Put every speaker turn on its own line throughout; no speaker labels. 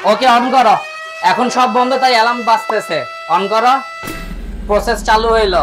Okay on করো। এখন সব বন্ধ, তাই অ্যালার্ম বাজতেছে। অন করো, প্রসেস চালু হইল।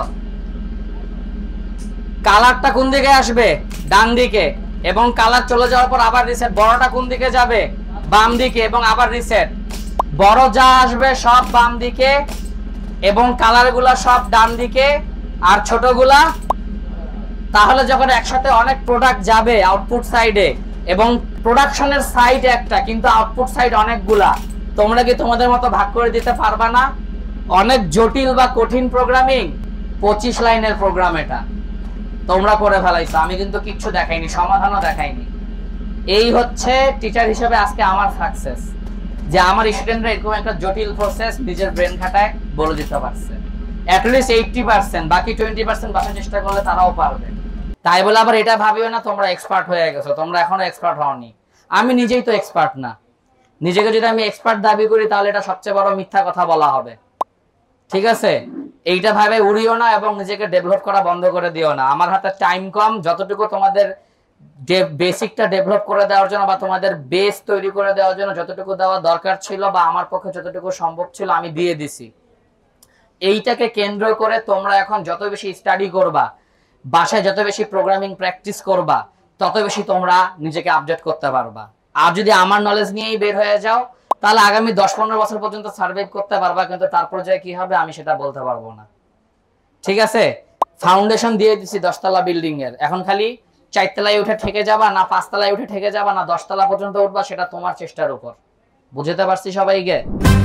কালারটা কোন দিকে আসবে? ডান দিকে। এবং কালার চলে যাওয়ার পর আবার রিসেট। বড়টা কোন দিকে যাবে? বাম দিকে, এবং আবার রিসেট। বড় যা আসবে সব বাম দিকে এবং কালারগুলা সব ডান দিকে, আর ছোটগুলা। তাহলে যখন একসাথে অনেক প্রোডাক্ট যাবে আউটপুট সাইডে, এবং প্রোডাকশনের সাইড একটা কিন্তু আউটপুট সাইড অনেকগুলা, তোমরা কি তোমাদের মতো ভাগ করে দিতে পারবা না? অনেক জটিল বা কঠিন প্রোগ্রামিং, 25 লাইনের প্রোগ্রাম এটা তোমরা করে ফেলাইছো। আমি কিন্তু কিচ্ছু দেখাইনি, সমাধানও দেখাইনি। এই হচ্ছে টিচার হিসেবে আজকে আমার সাকসেস, যে আমার স্টুডেন্টরা এরকম একটা জটিল প্রসেস নিজের ব্রেন খাটায় বলে দিতে পারছে। অ্যাটলিস্ট 80%, বাকি 20% বাসার চেষ্টা করলে তারাও পারবে। তাই বলে আবার এটা ভাবিও না তোমরা এক্সপার্ট হয়ে গেছো, তোমরা এখনো এক্সপার্ট হওনি। আমি নিজেই তো এক্সপার্ট না। নিজেকে যদি আমি এক্সপার্ট দাবি করি তাহলে এটা সবচেয়ে বড় মিথ্যা কথা বলা হবে। ঠিক আছে, এইটা ভাবে উড়িও না এবং নিজেকে ডেভেলপ করা বন্ধ করে দিও না। আমার হাতে টাইম কম, যতটুকু তোমাদের বেসিকটা ডেভেলপ করে দেওয়ার জন্য বা তোমাদের বেস তৈরি করে দেওয়ার জন্য যতটুকু দেওয়া দরকার ছিল বা আমার পক্ষে যতটুকু সম্ভব ছিল আমি দিয়ে দিছি। এইটাকে কেন্দ্র করে তোমরা এখন যত বেশি স্টাডি করবা, বাসায় যত বেশি প্রোগ্রামিং প্র্যাকটিস করবা, তত বেশি তোমরা নিজেকে আপডেট করতে পারবা। আর যদি আমার নলেজ নিয়েই বের হয়ে যাও তাহলে আগামী 10-15 বছর পর্যন্ত সার্ভাইভ করতে পারবা, কিন্তু তারপর যে কি হবে আমি সেটা বলতে পারবো না। ঠিক আছে, ফাউন্ডেশন দিয়ে দিছি 10 তলা বিল্ডিং এর, এখন খালি 4 তলায় উঠে ঠেকে যাবা না 5 তলায় উঠে ঠেকে যাবা না 10 তলা পর্যন্ত উঠবা, সেটা তোমার চেষ্টার উপর। বুঝতে পারছি সবাইকে?